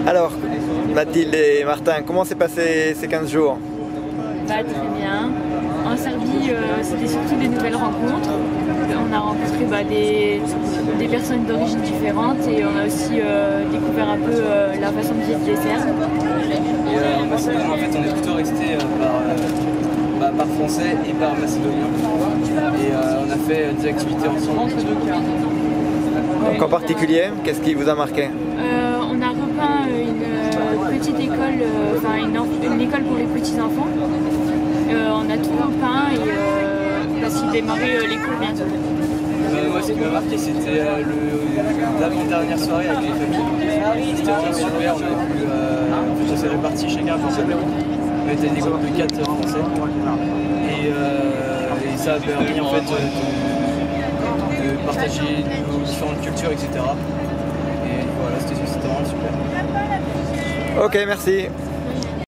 Alors, Mathilde et Martin, comment s'est passé ces 15 jours? Très bien. En Serbie, c'était surtout des nouvelles rencontres. On a rencontré des personnes d'origine différentes et on a aussi découvert un peu la façon de vivre des Serbes. Et en Macédoine, en fait, on est plutôt resté par français et par macédonien. Et on a fait des activités ensemble. Donc en particulier, qu'est-ce qui vous a marqué? On a repeint une petite école, une école pour les petits enfants. On a tout repeint parce qu'il démarrait l'école bientôt. Moi, ce qui m'a marqué, c'était l'avant-dernière soirée avec les familles. C'était vraiment super. On s'est répartis chacun pour sa famille. On était des groupes de 4 Français. Et ça a permis en fait de partager nos différentes cultures, etc. Et voilà, c'était vraiment super. Ok, merci.